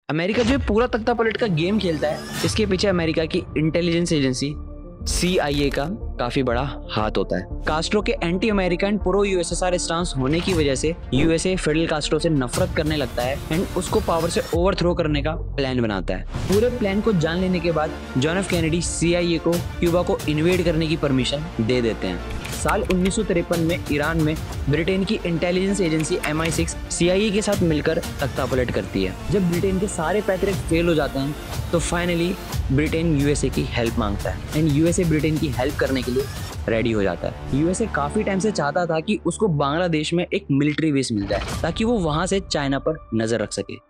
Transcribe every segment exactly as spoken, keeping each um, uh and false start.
America जो पूरा तख्ता पलट का गेम खेलता है, इसके पीछे अमेरिका की इंटेलिजेंस एजेंसी सी आई ए का काफी बड़ा हाथ होता है। कास्ट्रो के anti American pro USSR stance होने की वजह से यूएसए फिडेल कास्ट्रो से नफरत करने लगता है एंड उसको पावर से ओवरथ्रो करने का प्लान बनाता है। पूरे प्लान को जान लेने के बाद John F Kennedy C I A को क्यूबा को इन्वेड करने की परमिशन दे देते हैं। साल उन्नीस सौ तिरपन में ईरान में ब्रिटेन की intelligence agency M I six C I A के साथ मिलकर तख्ता पलट करती है। जब ब्रिटेन के सारे पैतरे फेल हो जाते हैं तो फाइनली ब्रिटेन यूएसए की हेल्प मांगता है एंड यूएसए ब्रिटेन की हेल्प करने के लिए रेडी हो जाता है। यूएसए काफी टाइम से चाहता था कि उसको बांग्लादेश में एक मिलिट्री बेस मिल जाए ताकि वो वहां से चाइना पर नजर रख सके।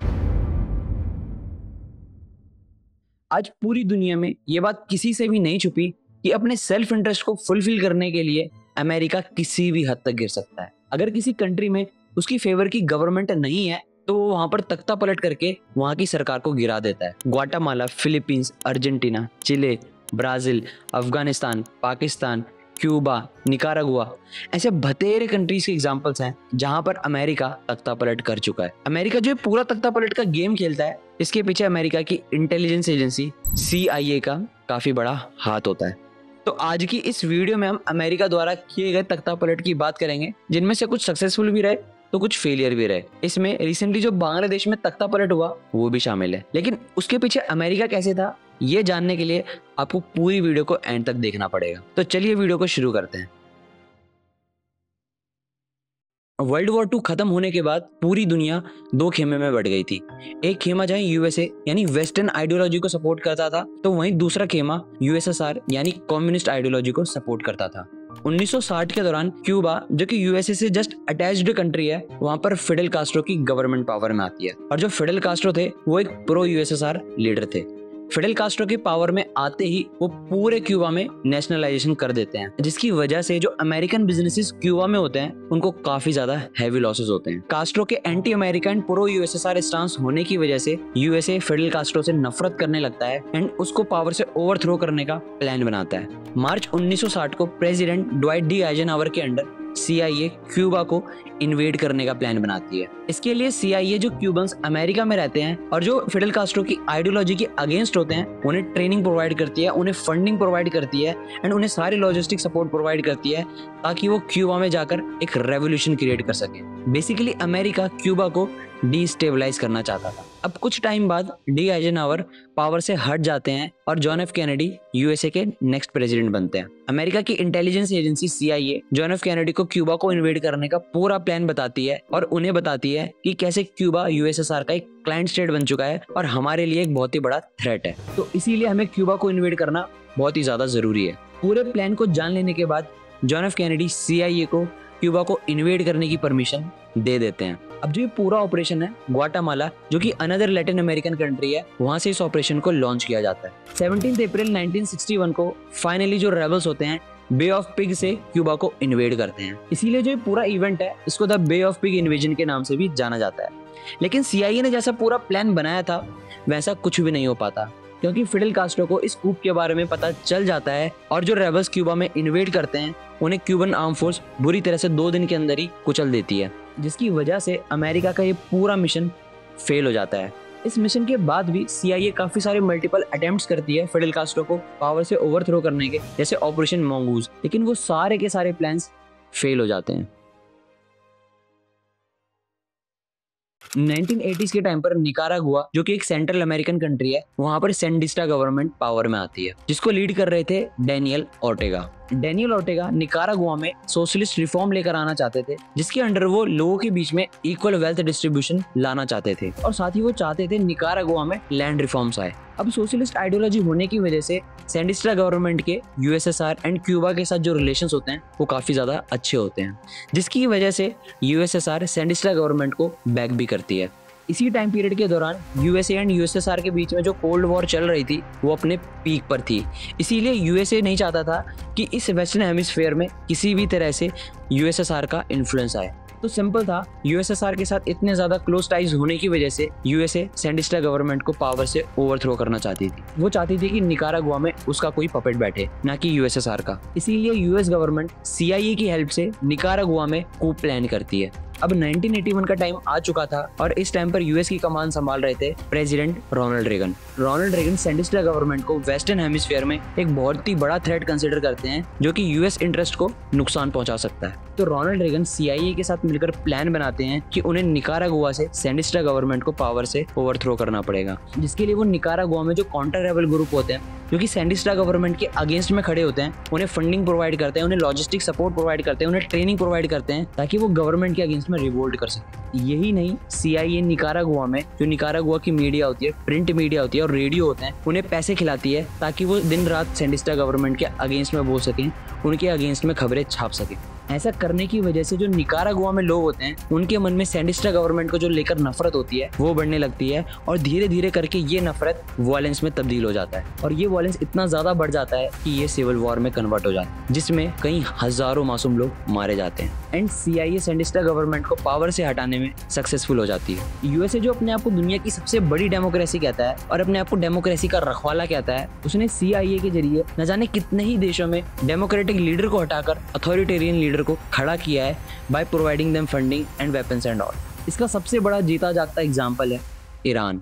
आज पूरी दुनिया में ये बात किसी से भी नहीं छुपी कि अपने सेल्फ इंटरेस्ट को फुलफिल करने के लिए अमेरिका किसी भी हद तक गिर सकता है। अगर किसी कंट्री में उसकी फेवर की गवर्नमेंट नहीं है तो वो वहां पर तख्ता पलट करके वहां की सरकार को गिरा देता है। Guatemala, Philippines, Argentina, Chile, Brazil, Afghanistan, Pakistan, Cuba, Nicaragua, ऐसे बतेरे कंट्रीज के एग्जांपल्स हैं जहां पर अमेरिका तख्ता पलट कर चुका है। अमेरिका जो पूरा तख्ता पलट का गेम खेलता है, इसके पीछे अमेरिका की इंटेलिजेंस एजेंसी सी आई ए का काफी बड़ा हाथ होता है। तो आज की इस वीडियो में हम अमेरिका द्वारा किए गए तख्ता पलट की बात करेंगे, जिनमें से कुछ सक्सेसफुल भी रहे तो कुछ फेलियर भी रहे। इसमें रिसेंटली जो बांग्लादेश में तख्ता पलट हुआ वो भी शामिल है, लेकिन उसके पीछे अमेरिका कैसे था ये जानने के लिए आपको पूरी वीडियो को एंड तक देखना पड़ेगा। तो चलिए वीडियो को शुरू करते हैं। वर्ल्ड वॉर टू खत्म होने के बाद पूरी दुनिया दो खेमे में बढ़ गई थी। एक खेमा जहां यूएसए यानी वेस्टर्न आइडियोलॉजी को सपोर्ट करता था, तो वहीं दूसरा खेमा यूएसएसआर यानी कम्युनिस्ट आइडियोलॉजी को सपोर्ट करता था। उन्नीस सौ साठ के दौरान क्यूबा, जो कि यूएसए से जस्ट अटैच्ड कंट्री है, वहां पर फिडेल कास्ट्रो की गवर्नमेंट पावर में आती है और जो फिडेल कास्ट्रो थे वो एक प्रो यूएसएसआर लीडर थे। फिडेल कास्ट्रो के पावर में आते ही वो पूरे क्यूबा में नेशनलाइजेशन कर देते हैं, जिसकी वजह से जो अमेरिकन बिजनेसेस क्यूबा में होते हैं उनको काफी ज्यादा हैवी लॉसेस होते हैं। कास्ट्रो के anti American pro USSR stance होने की वजह से यूएसए फिडेल कास्ट्रो से नफरत करने लगता है एंड उसको पावर से ओवरथ्रो करने का प्लान बनाता है। मार्च उन्नीस सौ साठ को प्रेसिडेंट ड्वाइट डी आइजनहावर के under C I A Cuba को इन्वेड करने का प्लान बनाती है। इसके लिए सी आई ए जो क्यूबन्स अमेरिका में रहते हैं और जो फिडेल कास्ट्रो की आइडियोलॉजी के अगेंस्ट होते हैं, उन्हें ट्रेनिंग प्रोवाइड करती है, उन्हें फंडिंग प्रोवाइड करती है एंड उन्हें सारे लॉजिस्टिक सपोर्ट प्रोवाइड करती है ताकि वो क्यूबा में जाकर एक रेवोल्यूशन क्रिएट कर सके। बेसिकली अमेरिका क्यूबा को डिस्टेबलाइज करना चाहता था। अब कुछ टाइम बाद डी आइजनहावर पावर से हट जाते हैं और जॉन एफ कैनेडी यूएसए के नेक्स्ट प्रेसिडेंट बनते हैं। अमेरिका की intelligence agency C I A John F Kennedy को क्यूबा को इन्वेड करने का पूरा प्लान बताती है और उन्हें बताती है कि कैसे क्यूबा यूएसएसआर का एक क्लाइंट स्टेट बन चुका है और हमारे लिए एक बहुत ही बड़ा थ्रेट है, तो इसीलिए हमें क्यूबा को इन्वेड करना बहुत ही ज्यादा जरूरी है। पूरे प्लान को जान लेने के बाद John F Kennedy C I A को क्यूबा को इन्वेड करने की परमिशन दे देते हैं। अब जो ये पूरा ऑपरेशन है, ग्वाटेमाला जो कि अनदर लैटिन अमेरिकन कंट्री है, वहां से इस ऑपरेशन को लॉन्च किया जाता है। सत्रह अप्रैल उन्नीस सौ इकसठ को फाइनली जो रेबल्स होते हैं बे ऑफ पिग से क्यूबा को इन्वेड करते हैं। इसीलिए जो ये पूरा इवेंट है इसको the bay of pig invasion के नाम से भी जाना जाता है। लेकिन सी आई ए ने जैसा पूरा प्लान बनाया था वैसा कुछ भी नहीं हो पाता, क्योंकि फिडेल कास्ट्रो को इस कूप के बारे में पता चल जाता है और जो रेबल्स क्यूबा में इन्वेड करते हैं उन्हें क्यूबन आर्म फोर्स बुरी तरह से दो दिन के अंदर ही कुचल देती है, जिसकी वजह से अमेरिका का ये पूरा मिशन फेल हो जाता है। इस मिशन के बाद भी सी आई ए काफी सारे मल्टीपल अटेम्प्ट्स करती है फिडेल कास्ट्रो को पावर से ओवरथ्रो करने के, जैसे ऑपरेशन मोंगूज, लेकिन वो सारे के सारे प्लान्स फेल हो जाते हैं। नाइनटीन एटीज़ के टाइम पर निकारागुआ, जो कि एक सेंट्रल अमेरिकन कंट्री है, वहां पर सैंडिस्टा गवर्नमेंट पावर में आती है, जिसको लीड कर रहे थे Daniel Ortega. Daniel Ortega Nicaragua में सोशलिस्ट रिफॉर्म लेकर आना चाहते थे, जिसके अंडर वो लोगों के बीच में इक्वल वेल्थ डिस्ट्रीब्यूशन लाना चाहते थे और साथ ही वो चाहते थे निकारागुआ में लैंड रिफॉर्म्स आए। अब सोशलिस्ट आइडियोलॉजी होने की वजह से सैंडिस्टा गवर्नमेंट के यूएसएसआर एंड क्यूबा के साथ जो रिलेशंस होते हैं वो काफी ज्यादा अच्छे होते हैं, जिसकी वजह से यूएसएसआर सैंडिस्टा गवर्नमेंट को बैक भी करती है। इसी टाइम पीरियड के दौरान यूएसए एंड यूएसएसआर के बीच में जो कोल्ड वॉर चल रही थी वो अपने पीक पर थी। इसीलिए यूएसए नहीं चाहता था कि इस वेस्टर्न हेमिस्फीयर में किसी भी तरह से यूएसएसआर का इन्फ्लुएंस आए। तो सिंपल था, यूएसएसआर के साथ इतने ज्यादा क्लोज टाइज होने की वजह से यूएसए सैंडिस्टा गवर्नमेंट को पावर से ओवरथ्रो करना चाहती थी। वो चाहती थी कि निकारागुआ में उसका कोई पपेट बैठे, ना कि यूएसएसआर का। इसीलिए यूएस गवर्नमेंट सी आई ए की हेल्प से निकारागुआ में कूप प्लान करती है अब नाइनटीन एटी वन का टाइम आ चुका था और इस टाइम पर यूएस की कमान संभाल रहे थे president Ronald Reagan. Ronald Reagan Sandinista government को वेस्टर्न हेमिस्फीयर में एक बहुत ही बड़ा थ्रेट कंसिडर करते हैं जो कि यूएस इंटरेस्ट को नुकसान पहुंचा सकता है। तो रोनाल्ड रेगन सीआईए के साथ मिलकर प्लान बनाते हैं कि उन्हें निकारागुआ से सैंडिस्टा गवर्नमेंट को पावर से ओवरथ्रो करना पड़ेगा, जिसके लिए वो निकारागुआ में जो काउंटर रेबल ग्रुप होते हैं जो कि सैंडिस्टा गवर्नमेंट के अगेंस्ट में खड़े होते हैं, उन्हें फंडिंग प्रोवाइड करते हैं, उन्हें लॉजिस्टिक सपोर्ट प्रोवाइड करते हैं, उन्हें ट्रेनिंग प्रोवाइड करते हैं ताकि वो गवर्नमेंट के अगेंस्ट में रिवोल्ट कर सके। यही नहीं, सीआईए निकारागुआ में जो निकारागुआ की मीडिया होती है, प्रिंट मीडिया होती है और रेडियो होते हैं, उन्हें पैसे खिलाती है ताकि वो दिन रात सैंडिस्टा गवर्नमेंट के अगेंस्ट में बोल सकें, उनके अगेंस्ट में खबरें छाप सकें। ऐसा करने की वजह से जो निकारागुआ में लोग होते हैं उनके मन में सैंडिस्टा गवर्नमेंट को जो लेकर नफरत होती है वो बढ़ने लगती है और धीरे धीरे करके ये नफरत वायलेंस में तब्दील हो जाता है और ये वायलेंस इतना ज्यादा बढ़ जाता है कि ये सिविल वॉर में कन्वर्ट हो जाता है, जिसमें कई हजारों मासूम लोग मारे जाते हैं। एंड सीआईए सैंडिस्टा गवर्नमेंट को पावर से हटाने में सक्सेसफुल हो जाती है। यूएसए जो अपने आप को दुनिया की सबसे बड़ी डेमोक्रेसी कहता है और अपने आप को डेमोक्रेसी का रखवाला कहता है, उसने सीआईए के जरिए न जाने कितने ही देशों में डेमोक्रेटिक लीडर को हटाकर अथॉरिटेरियन लीडर को खड़ा किया है by providing them funding and weapons and all. इसका सबसे बड़ा जीता जागता एग्जांपल है ईरान।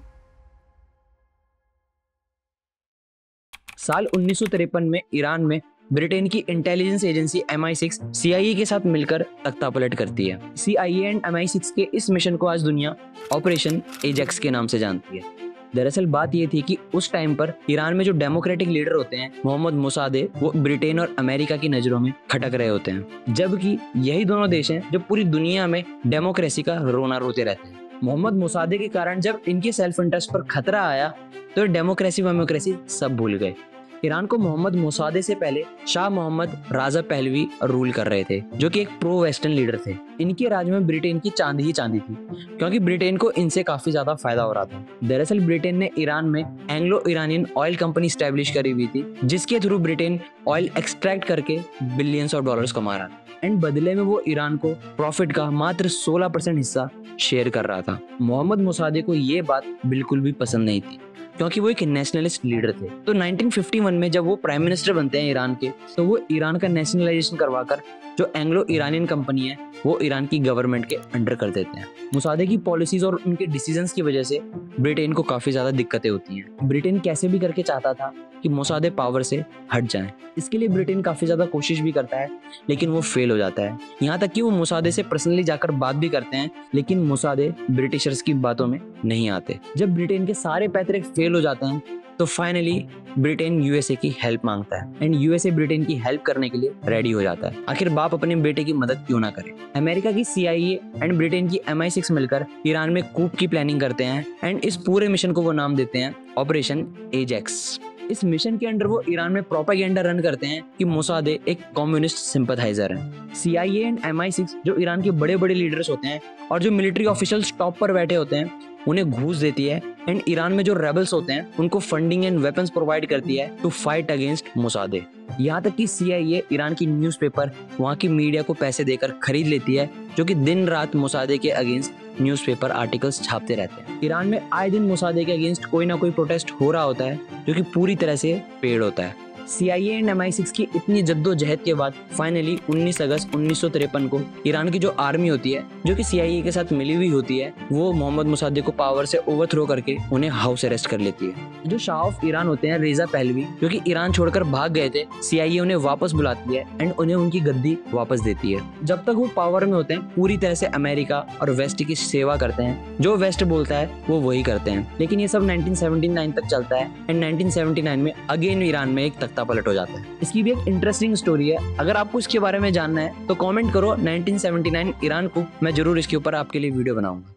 साल उन्नीस सौ तिरपन में ईरान में ब्रिटेन की intelligence agency M I six CIA के साथ मिलकर तख्तापलट करती है। CIA and M I six के इस मिशन को आज दुनिया ऑपरेशन एजेक्स के नाम से जानती है। दरअसल बात यह थी कि उस टाइम पर ईरान में जो डेमोक्रेटिक लीडर होते हैं मोहम्मद मोसादे, वो ब्रिटेन और अमेरिका की नजरों में खटक रहे होते हैं, जबकि यही दोनों देश हैं जो पूरी दुनिया में डेमोक्रेसी का रोना रोते रहते हैं। मोहम्मद मोसादे के कारण जब इनके सेल्फ इंटरेस्ट पर खतरा आया तो डेमोक्रेसी वेमोक्रेसी सब भूल गए। ईरान को मोहम्मद मोसादे से पहले Shah Mohammad Reza Pahlavi rule कर रहे थे, जो कि एक प्रो वेस्टर्न लीडर थे। इनके राज में ब्रिटेन की चांदी ही चांदी थी, क्योंकि ब्रिटेन को इनसे काफी ज्यादा फायदा हो रहा था। दरअसल ब्रिटेन ने ईरान में Anglo Iranian oil company establish करी हुई थी, जिसके थ्रू ब्रिटेन ऑयल एक्सट्रैक्ट करके बिलियंस ऑफ डॉलर्स कमा रहा था एंड बदले में वो ईरान को प्रॉफिट का मात्र सोलह परसेंट हिस्सा शेयर कर रहा था। मोहम्मद मोसादे को ये बात बिल्कुल भी पसंद नहीं थी, क्योंकि वो एक नेशनलिस्ट लीडर थे। तो नाइनटीन फिफ्टी वन में जब वो प्राइम मिनिस्टर बनते हैं ईरान के, तो वो ईरान का नेशनलाइजेशन करवाकर जो एंग्लो ईरानियन कंपनी है वो ईरान की गवर्नमेंट के अंडर कर देते हैं। मुसादे की पॉलिसीज और उनके डिसीजंस की वजह से ब्रिटेन को काफी ज्यादा दिक्कतें होती हैं। ब्रिटेन कैसे भी करके चाहता था कि मुसादे पावर से हट जाएं। इसके लिए ब्रिटेन काफी ज्यादा कोशिश भी करता है, लेकिन वो फेल हो जाता है। यहाँ तक कि वो मुसादे से पर्सनली जाकर बात भी करते हैं, लेकिन मुसादे ब्रिटिशर्स की बातों में नहीं आते। जब ब्रिटेन के सारे पैतरे फेल हो जाते हैं तो फाइनली ब्रिटेन यूएसए की हेल्प मांगता है एंड यूएसए ब्रिटेन की हेल्प करने के लिए रेडी हो जाता है। आखिर बाप अपने बेटे की मदद क्यों ना करे। अमेरिका की सीआईए एंड ब्रिटेन की एम आई सिक्स मिलकर ईरान में कूप की प्लानिंग करते हैं एंड इस पूरे मिशन को वो नाम देते हैं ऑपरेशन एजेक्स। इस मिशन के अंडर वो ईरान में प्रोपेगेंडा रन करते हैं कि मोसादे एक कम्युनिस्ट सिंपथाइजर है। CIA and M I six जो ईरान के बड़े बड़े लीडर्स होते हैं और जो मिलिट्री ऑफिशियल्स टॉप पर बैठे होते हैं उन्हें घूस देती है एंड ईरान में जो रेबल्स होते हैं उनको फंडिंग एंड वेपन्स प्रोवाइड करती है टू फाइट अगेंस्ट मोसादे। यहाँ तक कि सीआईए ईरान की न्यूज़पेपर, वहाँ की मीडिया को पैसे देकर खरीद लेती है, जो कि दिन रात मोसादे के अगेंस्ट न्यूज़पेपर आर्टिकल्स छापते रहते हैं। ईरान में आए दिन मोसादे के अगेंस्ट कोई ना कोई प्रोटेस्ट हो रहा होता है, जो कि पूरी तरह से पेड़ होता है। CIA and M I six की इतनी जद्दोजहद के बाद फाइनली उन्नीस अगस्त उन्नीस सौ तिरपन को ईरान की जो आर्मी होती है, जो कि सीआईए के साथ मिली हुई होती है, वो मोहम्मद मोसादे को पावर से ओवरथ्रो करके उन्हें हाउस अरेस्ट कर लेती है। जो शाह ऑफ ईरान होते हैं रेजा पहलवी, जो कि ईरान छोड़कर भाग गए थे, सीआईए उन्हें वापस बुलाती है एंड उन्हें उनकी गद्दी वापस देती है। जब तक वो पावर में होते हैं पूरी तरह से अमेरिका और वेस्ट की सेवा करते हैं, जो वेस्ट बोलता है वो वही करते हैं। लेकिन ये सब नाइनटीन सेवेंटी नाइन तक चलता है एंड नाइनटीन सेवेंटी नाइन में अगेन ईरान में एक तख्ता पलट हो जाता है। इसकी भी एक इंटरेस्टिंग स्टोरी है, अगर आपको इसके बारे में जानना है तो कमेंट करो नाइनटीन सेवेंटी नाइन ईरान को, मैं जरूर इसके ऊपर आपके लिए वीडियो बनाऊंगा।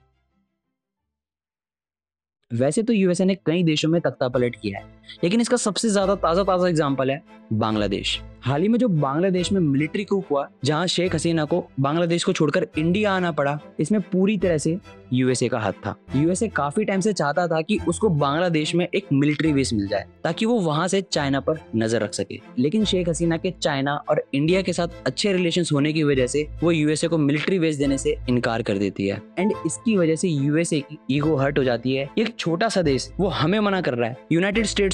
वैसे तो यूएसए ने कई देशों में तख्ता पलट किया है, लेकिन इसका सबसे ज्यादा ताजा ताजा एग्जांपल है बांग्लादेश। हाल ही में जो बांग्लादेश में मिलिट्री कूप हुआ, जहां शेख हसीना को बांग्लादेश को छोड़कर इंडिया आना पड़ा, इसमें पूरी तरह से यूएसए का हाथ था। यूएसए काफी टाइम से चाहता था कि उसको बांग्लादेश में एक मिलिट्री बेस मिल जाए ताकि वो वहां से चाइना पर नजर रख सके, लेकिन शेख हसीना के चाइना और इंडिया के साथ अच्छे रिलेशंस होने की वजह से वो यूएसए को मिलिट्री बेस देने से इनकार कर देती है एंड इसकी वजह से यूएसए की ईगो हर्ट हो जाती है। एक छोटा सा देश वो हमें मना कर रहा है, United States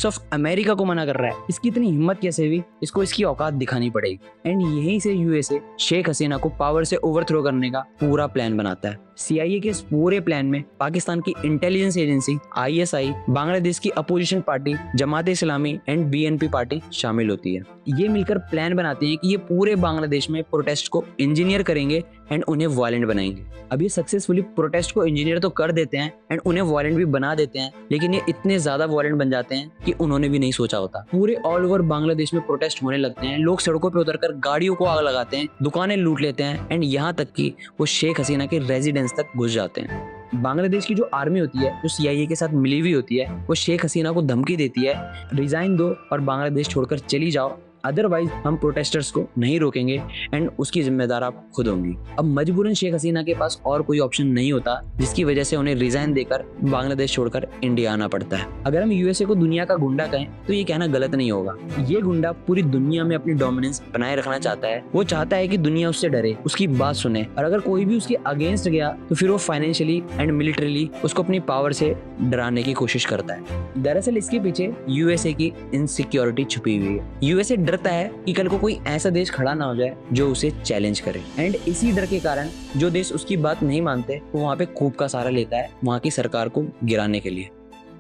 States of America को मना कर रहा है। इसकी इतनी हिम्मत कैसे हुई, इसको इसकी औकात दिखानी पड़ेगी। एंड यहीं से यूएसए शेख हसीना को पावर से ओवरथ्रो करने का पूरा प्लान बनाता है। सीआईए के इस पूरे प्लान में पाकिस्तान की इंटेलिजेंस एजेंसी आईएसआई, बांग्लादेश की opposition party Jamaat Islami and BNP party शामिल होती है। ये मिलकर प्लान बनाते हैं कि ये पूरे बांग्लादेश में प्रोटेस्ट को इंजीनियर करेंगे एंड उन्हें वायलेंट बनाएंगे। अब ये सक्सेसफुली प्रोटेस्ट को इंजीनियर तो कर देते हैं एंड उन्हें वायलेंट भी बना देते हैं, लेकिन ये इतने ज्यादा वायलेंट बन जाते हैं कि उन्होंने भी नहीं सोचा होता। पूरे ऑल ओवर बांग्लादेश में प्रोटेस्ट होने लगते हैं, लोग सड़कों पे उतरकर गाड़ियों को आग लगाते हैं, दुकानें लूट लेते हैं एंड यहाँ तक कि वो शेख हसीना के रेजिडेंस तक घुस जाते हैं। बांग्लादेश की जो आर्मी होती है, जो सीआईए के साथ मिली हुई होती है, वो शेख हसीना को धमकी देती है, रिजाइन दो और बांग्लादेश छोड़कर चली जाओ, अदरवाइज हम प्रोटेस्टर्स को नहीं रोकेंगे एंड उसकी जिम्मेदार आप खुद होंगी। अब मजबूरन शेख हसीना के पास और कोई ऑप्शन नहीं होता, जिसकी वजह से उन्हें रिजाइन देकर बांग्लादेश छोड़कर इंडिया आना पड़ता है। अगर हम यूएसए को दुनिया का गुंडा कहें तो ये कहना गलत नहीं होगा। ये गुंडा पूरी दुनिया में अपनी डोमिनेंस बनाए रखना चाहता है। वो चाहता है कि दुनिया उससे डरे, उसकी बात सुने, और अगर कोई भी उसके अगेंस्ट गया तो फिर वो फाइनेंशियली एंड मिलिटरीली उसको अपनी पावर से डराने की कोशिश करता है। दरअसल इसके पीछे यूएसए की इनसिक्योरिटी छुपी हुई है। यूएसए डरता है कि कल को कोई ऐसा देश खड़ा ना हो जाए जो उसे चैलेंज करे, एंड इसी डर के कारण जो देश उसकी बात नहीं मानते वो वहां पे खूब का सहारा लेता है वहां की सरकार को गिराने के लिए।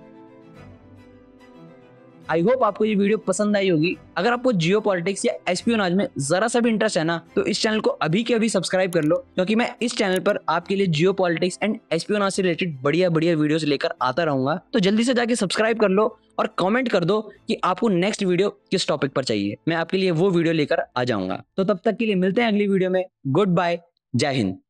आई होप आपको ये वीडियो पसंद आई होगी। अगर आपको जियो पॉलिटिक्स या एस्पियोनाज में जरा सा भी इंटरेस्ट है ना, तो इस चैनल को अभी के अभी सब्सक्राइब कर लो, क्योंकि मैं इस चैनल पर आपके लिए जियो पॉलिटिक्स एंड एस्पियोनाज से रिलेटेड बढ़िया बढ़िया वीडियोस लेकर आता रहूंगा। तो जल्दी से जाके सब्सक्राइब कर लो और कमेंट कर दो कि आपको नेक्स्ट वीडियो किस टॉपिक पर चाहिए। मैं आपके लिए वो वीडियो लेकर आ जाऊंगा। तो तब तक के लिए मिलते हैं अगली वीडियो में। गुड बाय, जय हिंद।